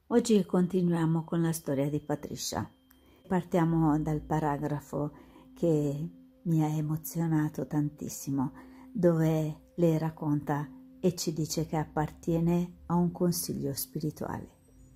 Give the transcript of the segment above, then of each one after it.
Oggi continuiamo con la storia di Patricia. Partiamo dal paragrafo che mi ha emozionato tantissimo, dove lei racconta e ci dice che appartiene a un consiglio spirituale.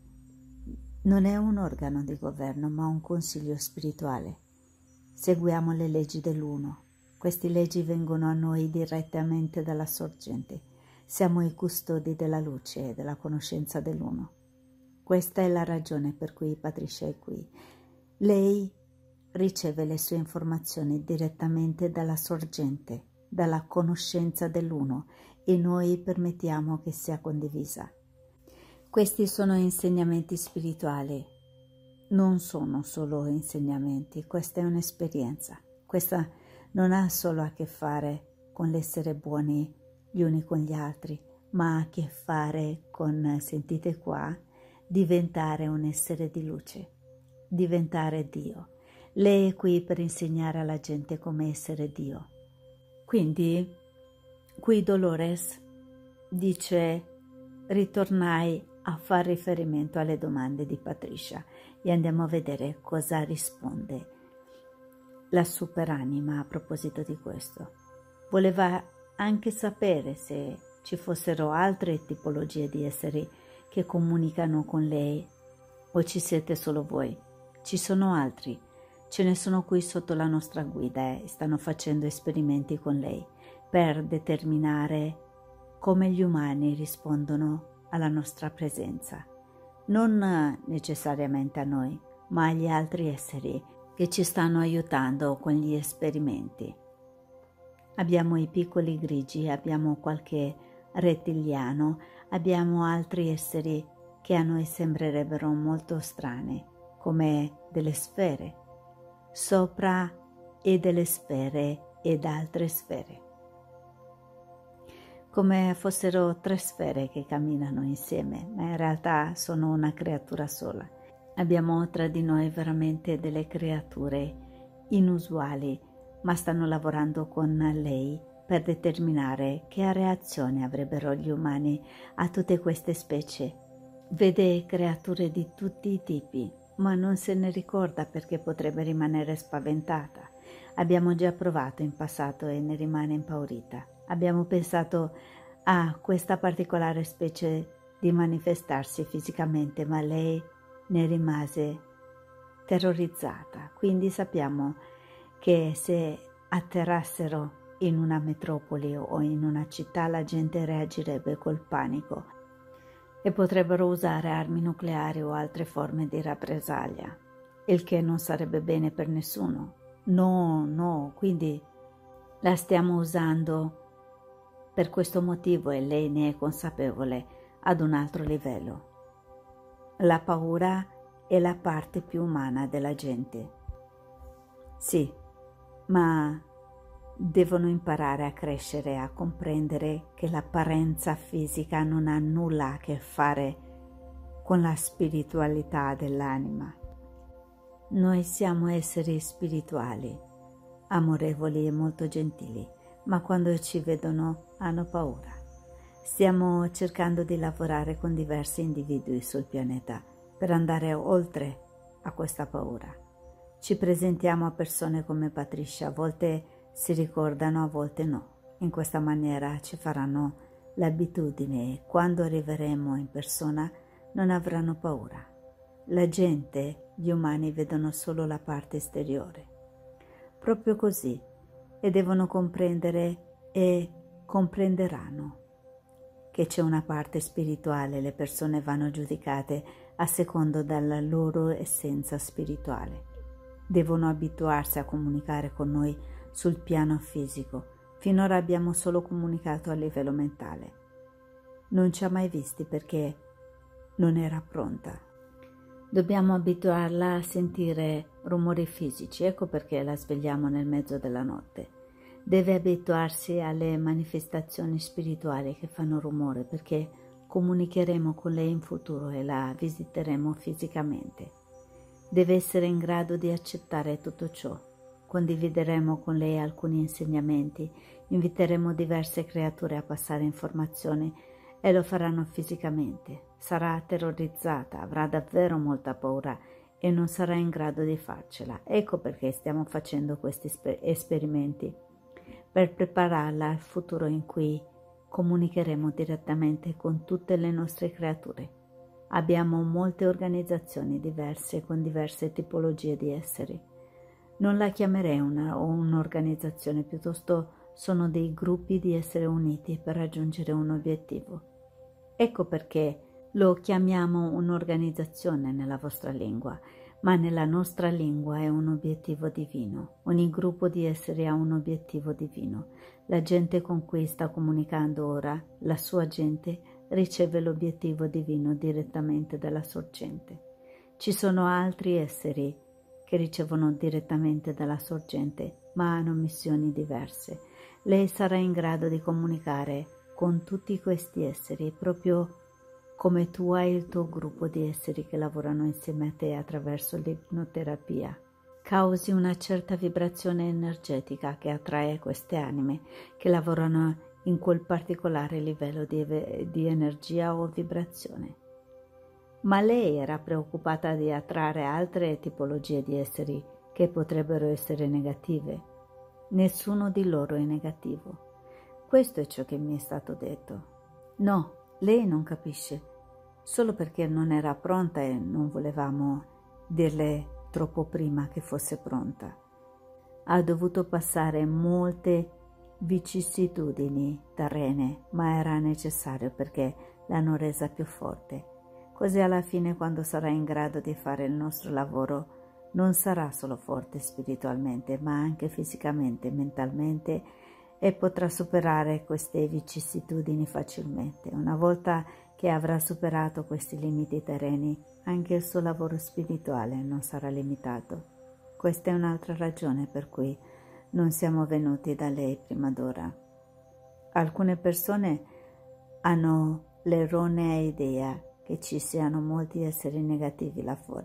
Non è un organo di governo, ma un consiglio spirituale. Seguiamo le leggi dell'Uno. Queste leggi vengono a noi direttamente dalla sorgente. Siamo i custodi della luce e della conoscenza dell'Uno. Questa è la ragione per cui Patricia è qui. Lei riceve le sue informazioni direttamente dalla sorgente, dalla conoscenza dell'Uno, e noi permettiamo che sia condivisa. Questi sono insegnamenti spirituali, non sono solo insegnamenti, questa è un'esperienza. Questa non ha solo a che fare con l'essere buoni gli uni con gli altri, ma ha a che fare con, sentite qua, diventare un essere di luce, diventare Dio. Lei è qui per insegnare alla gente come essere Dio. Quindi, qui Dolores dice, ritornai a far riferimento alle domande di Patricia e andiamo a vedere cosa risponde la superanima a proposito di questo. Voleva anche sapere se ci fossero altre tipologie di esseri che comunicano con lei o ci siete solo voi. Ci sono altri, ce ne sono qui sotto la nostra guida e stanno facendo esperimenti con lei per determinare come gli umani rispondono alla nostra presenza, non necessariamente a noi, ma agli altri esseri che ci stanno aiutando con gli esperimenti. Abbiamo i piccoli grigi, abbiamo qualche rettiliano, abbiamo altri esseri che a noi sembrerebbero molto strani, come delle sfere, sopra e delle sfere ed altre sfere, come fossero tre sfere che camminano insieme, ma in realtà sono una creatura sola. Abbiamo tra di noi veramente delle creature inusuali, ma stanno lavorando con lei per determinare che reazione avrebbero gli umani a tutte queste specie. Vede creature di tutti i tipi, ma non se ne ricorda perché potrebbe rimanere spaventata. Abbiamo già provato in passato e ne rimane impaurita. Abbiamo pensato a questa particolare specie di manifestarsi fisicamente, ma lei ne rimase terrorizzata. Quindi sappiamo che se atterrassero in una metropoli o in una città la gente reagirebbe col panico e potrebbero usare armi nucleari o altre forme di rappresaglia, il che non sarebbe bene per nessuno. No, quindi la stiamo usando per questo motivo e lei ne è consapevole ad un altro livello. La paura è la parte più umana della gente. Sì, ma devono imparare a crescere, a comprendere che l'apparenza fisica non ha nulla a che fare con la spiritualità dell'anima. Noi siamo esseri spirituali, amorevoli e molto gentili, ma quando ci vedono hanno paura. Stiamo cercando di lavorare con diversi individui sul pianeta per andare oltre a questa paura. Ci presentiamo a persone come Patricia, a volte si ricordano, a volte no. In questa maniera ci faranno l'abitudine e quando arriveremo in persona non avranno paura. La gente, gli umani, vedono solo la parte esteriore. Proprio così, e devono comprendere e comprenderanno che c'è una parte spirituale, le persone vanno giudicate a secondo della loro essenza spirituale. Devono abituarsi a comunicare con noi sul piano fisico. Finora abbiamo solo comunicato a livello mentale. Non ci ha mai visti perché non era pronta. Dobbiamo abituarla a sentire rumori fisici, ecco perché la svegliamo nel mezzo della notte. Deve abituarsi alle manifestazioni spirituali che fanno rumore perché comunicheremo con lei in futuro e la visiteremo fisicamente. Deve essere in grado di accettare tutto ciò. Condivideremo con lei alcuni insegnamenti, inviteremo diverse creature a passare informazioni e lo faranno fisicamente. Sarà terrorizzata, avrà davvero molta paura e non sarà in grado di farcela. Ecco perché stiamo facendo questi esperimenti, per prepararla al futuro in cui comunicheremo direttamente con tutte le nostre creature. Abbiamo molte organizzazioni diverse con diverse tipologie di esseri. Non la chiamerei un'organizzazione, piuttosto sono dei gruppi di esseri uniti per raggiungere un obiettivo. Ecco perché lo chiamiamo un'organizzazione nella vostra lingua, ma nella nostra lingua è un obiettivo divino. Ogni gruppo di esseri ha un obiettivo divino. La gente con cui sta comunicando ora, la sua gente, riceve l'obiettivo divino direttamente dalla sorgente. Ci sono altri esseri che ricevono direttamente dalla sorgente, ma hanno missioni diverse. Lei sarà in grado di comunicare con tutti questi esseri, proprio come tu hai il tuo gruppo di esseri che lavorano insieme a te attraverso l'ipnoterapia. Causi una certa vibrazione energetica che attrae queste anime che lavorano in quel particolare livello di energia o vibrazione. Ma lei era preoccupata di attrarre altre tipologie di esseri che potrebbero essere negative. Nessuno di loro è negativo. Questo è ciò che mi è stato detto. No, lei non capisce, solo perché non era pronta e non volevamo dirle troppo prima che fosse pronta. Ha dovuto passare molte vicissitudini terrene, ma era necessario perché l'hanno resa più forte. Così alla fine, quando sarà in grado di fare il nostro lavoro, non sarà solo forte spiritualmente, ma anche fisicamente, mentalmente, e potrà superare queste vicissitudini facilmente. Una volta che avrà superato questi limiti terreni, anche il suo lavoro spirituale non sarà limitato. Questa è un'altra ragione per cui non siamo venuti da lei prima d'ora. Alcune persone hanno l'erronea idea che ci siano molti esseri negativi là fuori,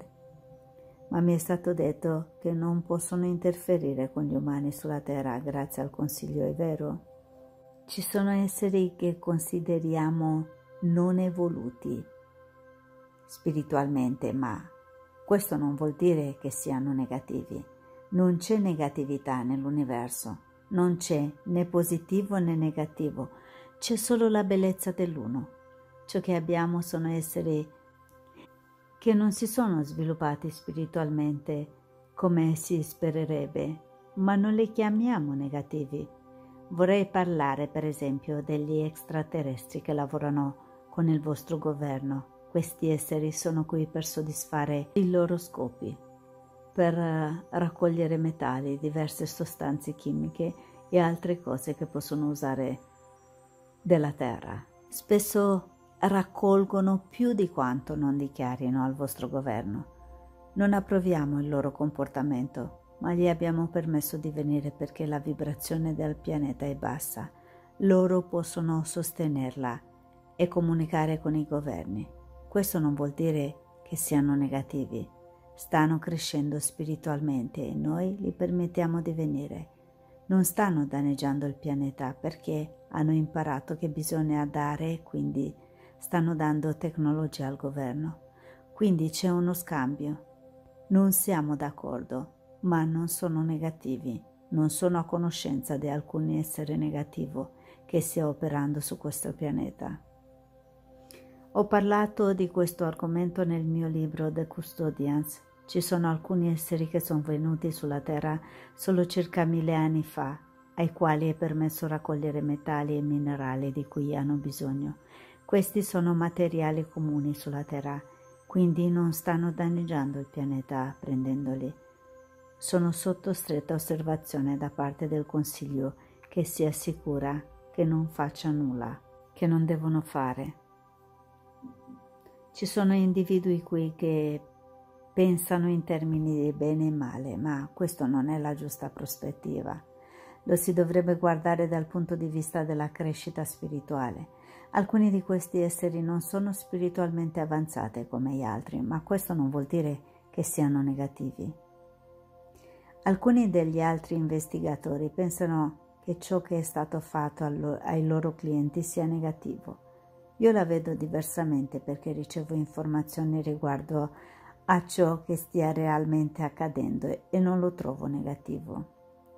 ma mi è stato detto che non possono interferire con gli umani sulla terra grazie al consiglio, è vero? Ci sono esseri che consideriamo non evoluti spiritualmente, ma questo non vuol dire che siano negativi. Non c'è negatività nell'universo, non c'è né positivo né negativo, c'è solo la bellezza dell'uno. Ciò che abbiamo sono esseri che non si sono sviluppati spiritualmente come si spererebbe, ma non li chiamiamo negativi. Vorrei parlare, per esempio, degli extraterrestri che lavorano con il vostro governo. Questi esseri sono qui per soddisfare i loro scopi, per raccogliere metalli, diverse sostanze chimiche e altre cose che possono usare della terra. Spesso raccolgono più di quanto non dichiarino al vostro governo. Non approviamo il loro comportamento, ma gli abbiamo permesso di venire perché la vibrazione del pianeta è bassa. Loro possono sostenerla e comunicare con i governi. Questo non vuol dire che siano negativi. Stanno crescendo spiritualmente e noi gli permettiamo di venire. Non stanno danneggiando il pianeta perché hanno imparato che bisogna dare e quindi stanno dando tecnologia al governo. Quindi c'è uno scambio. Non siamo d'accordo, ma non sono negativi. Non sono a conoscenza di alcun essere negativo che stia operando su questo pianeta. Ho parlato di questo argomento nel mio libro The Custodians. Ci sono alcuni esseri che sono venuti sulla Terra solo circa 1000 anni fa, ai quali è permesso raccogliere metalli e minerali di cui hanno bisogno. Questi sono materiali comuni sulla Terra, quindi non stanno danneggiando il pianeta prendendoli. Sono sotto stretta osservazione da parte del Consiglio che si assicura che non faccia nulla, che non devono fare. Ci sono individui qui che pensano in termini di bene e male, ma questo non è la giusta prospettiva. Lo si dovrebbe guardare dal punto di vista della crescita spirituale. Alcuni di questi esseri non sono spiritualmente avanzati come gli altri, ma questo non vuol dire che siano negativi. Alcuni degli altri investigatori pensano che ciò che è stato fatto ai loro clienti sia negativo. Io la vedo diversamente perché ricevo informazioni riguardo a ciò che stia realmente accadendo e non lo trovo negativo.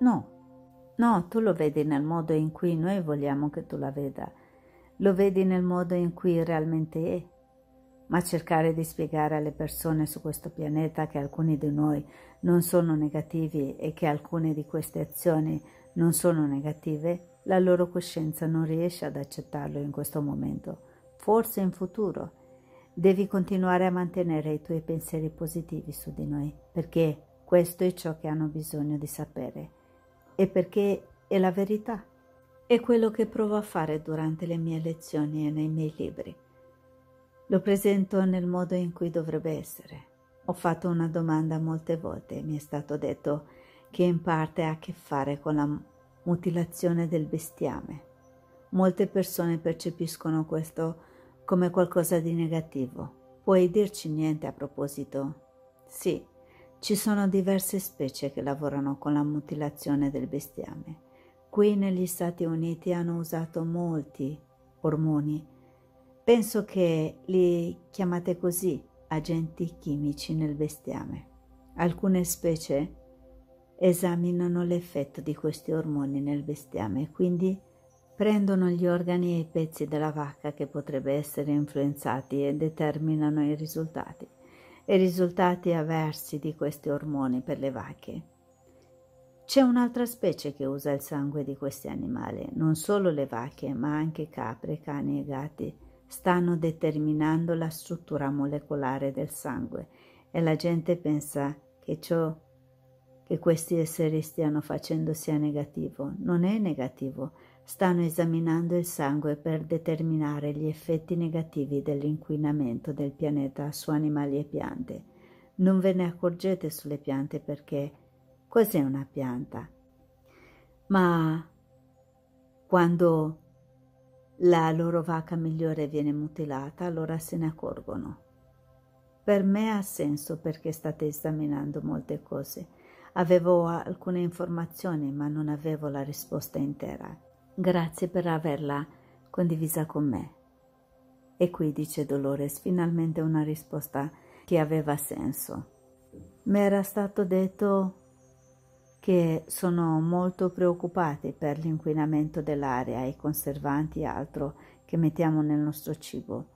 No, tu lo vedi nel modo in cui noi vogliamo che tu la veda. Lo vedi nel modo in cui realmente è. Ma cercare di spiegare alle persone su questo pianeta che alcuni di noi non sono negativi e che alcune di queste azioni non sono negative, la loro coscienza non riesce ad accettarlo in questo momento. Forse in futuro. Devi continuare a mantenere i tuoi pensieri positivi su di noi, perché questo è ciò che hanno bisogno di sapere e perché è la verità. È quello che provo a fare durante le mie lezioni e nei miei libri. Lo presento nel modo in cui dovrebbe essere. Ho fatto una domanda molte volte e mi è stato detto che in parte ha a che fare con la mutilazione del bestiame. Molte persone percepiscono questo come qualcosa di negativo. Puoi dirci niente a proposito? Sì, ci sono diverse specie che lavorano con la mutilazione del bestiame. Qui negli Stati Uniti hanno usato molti ormoni. Penso che li chiamate così, agenti chimici nel bestiame. Alcune specie esaminano l'effetto di questi ormoni nel bestiame, quindi prendono gli organi e i pezzi della vacca che potrebbero essere influenzati e determinano i risultati avversi di questi ormoni per le vacche. C'è un'altra specie che usa il sangue di questi animali, non solo le vacche, ma anche capre, cani e gatti. Stanno determinando la struttura molecolare del sangue e la gente pensa che ciò che questi esseri stiano facendo sia negativo. Non è negativo, stanno esaminando il sangue per determinare gli effetti negativi dell'inquinamento del pianeta su animali e piante. Non ve ne accorgete sulle piante perché cos'è una pianta? Ma quando la loro vacca migliore viene mutilata, allora se ne accorgono. Per me ha senso perché state esaminando molte cose. Avevo alcune informazioni, ma non avevo la risposta intera. Grazie per averla condivisa con me. E qui dice Dolores, finalmente una risposta che aveva senso. Mi era stato detto che sono molto preoccupati per l'inquinamento dell'aria, i conservanti e altro che mettiamo nel nostro cibo.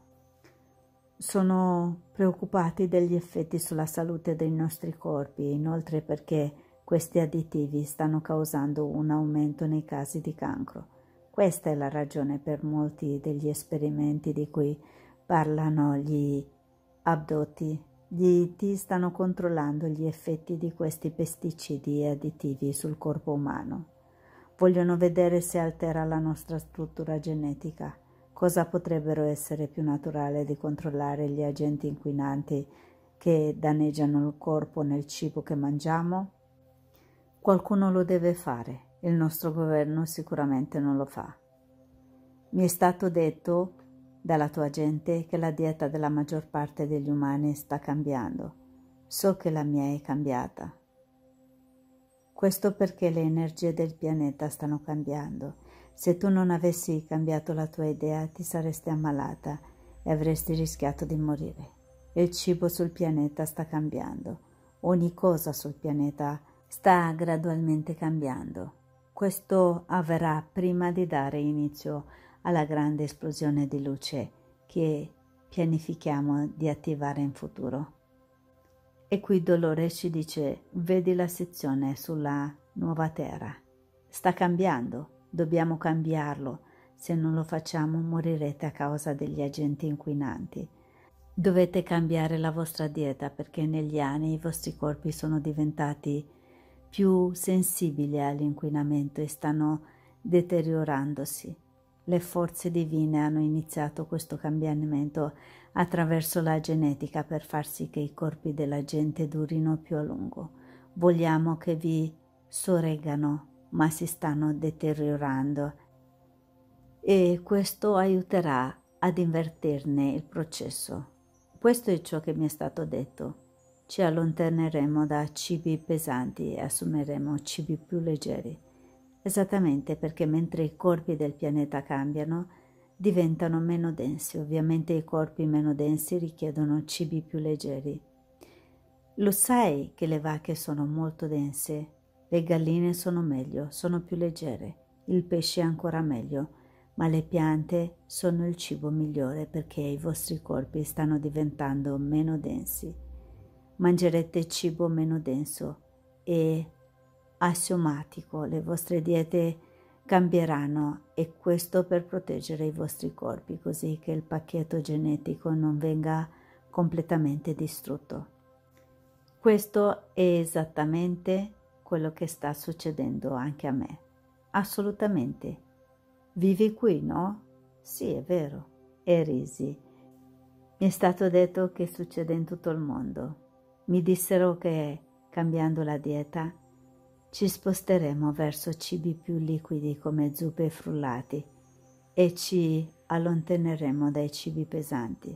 Sono preoccupati degli effetti sulla salute dei nostri corpi, inoltre perché questi additivi stanno causando un aumento nei casi di cancro. Questa è la ragione per molti degli esperimenti di cui parlano gli abdotti. Gli IT stanno controllando gli effetti di questi pesticidi e additivi sul corpo umano. Vogliono vedere se altera la nostra struttura genetica. Cosa potrebbero essere più naturale di controllare gli agenti inquinanti che danneggiano il corpo nel cibo che mangiamo? Qualcuno lo deve fare. Il nostro governo sicuramente non lo fa. Mi è stato detto dalla tua gente che la dieta della maggior parte degli umani sta cambiando. So che la mia è cambiata. Questo perché le energie del pianeta stanno cambiando. Se tu non avessi cambiato la tua idea, ti saresti ammalata e avresti rischiato di morire. Il cibo sul pianeta sta cambiando. Ogni cosa sul pianeta sta gradualmente cambiando. Questo avverrà prima di dare inizio alla grande esplosione di luce che pianifichiamo di attivare in futuro. E qui Dolores ci dice, vedi la sezione sulla nuova terra. Sta cambiando, dobbiamo cambiarlo. Se non lo facciamo morirete a causa degli agenti inquinanti. Dovete cambiare la vostra dieta perché negli anni i vostri corpi sono diventati più sensibili all'inquinamento e stanno deteriorandosi. Le forze divine hanno iniziato questo cambiamento attraverso la genetica per far sì che i corpi della gente durino più a lungo. Vogliamo che vi sorreggano, ma si stanno deteriorando e questo aiuterà ad invertirne il processo. Questo è ciò che mi è stato detto. Ci allontaneremo da cibi pesanti e assumeremo cibi più leggeri. Esattamente perché mentre i corpi del pianeta cambiano, diventano meno densi. Ovviamente i corpi meno densi richiedono cibi più leggeri. Lo sai che le vacche sono molto dense, le galline sono meglio, sono più leggere, il pesce ancora meglio, ma le piante sono il cibo migliore perché i vostri corpi stanno diventando meno densi. Mangerete cibo meno denso e assiomatico, le vostre diete cambieranno, e questo per proteggere i vostri corpi, così che il pacchetto genetico non venga completamente distrutto. Questo è esattamente quello che sta succedendo anche a me. Assolutamente. Vivi qui, no? Sì, è vero. E risi. Mi è stato detto che succede in tutto il mondo. Mi dissero che, cambiando la dieta, ci sposteremo verso cibi più liquidi come zuppe e frullati e ci allontaneremo dai cibi pesanti.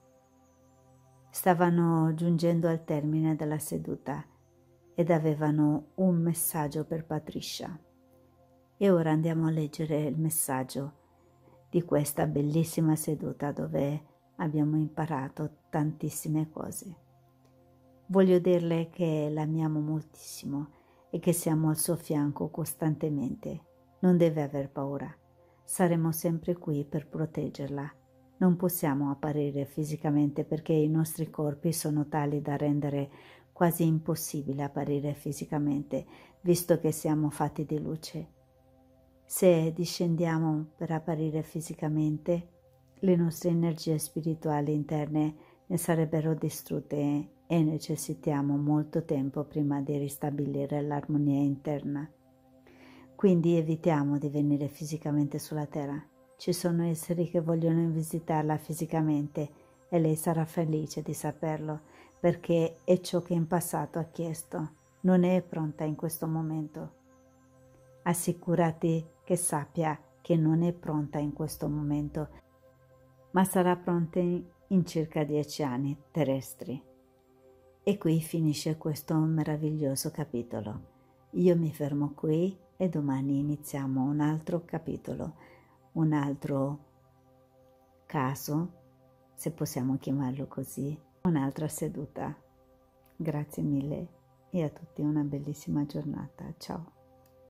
Stavano giungendo al termine della seduta ed avevano un messaggio per Patricia. E ora andiamo a leggere il messaggio di questa bellissima seduta dove abbiamo imparato tantissime cose. Voglio dirle che l'amiamo moltissimo e che siamo al suo fianco costantemente. Non deve aver paura. Saremo sempre qui per proteggerla. Non possiamo apparire fisicamente perché i nostri corpi sono tali da rendere quasi impossibile apparire fisicamente, visto che siamo fatti di luce. Se discendiamo per apparire fisicamente, le nostre energie spirituali interne ne sarebbero distrutte e necessitiamo molto tempo prima di ristabilire l'armonia interna. Quindi evitiamo di venire fisicamente sulla Terra. Ci sono esseri che vogliono visitarla fisicamente e lei sarà felice di saperlo, perché è ciò che in passato ha chiesto. Non è pronta in questo momento. Assicurati che sappia che non è pronta in questo momento, ma sarà pronta in circa 10 anni terrestri. E qui finisce questo meraviglioso capitolo. Io mi fermo qui e domani iniziamo un altro capitolo, un altro caso, se possiamo chiamarlo così, un'altra seduta. Grazie mille e a tutti una bellissima giornata. Ciao.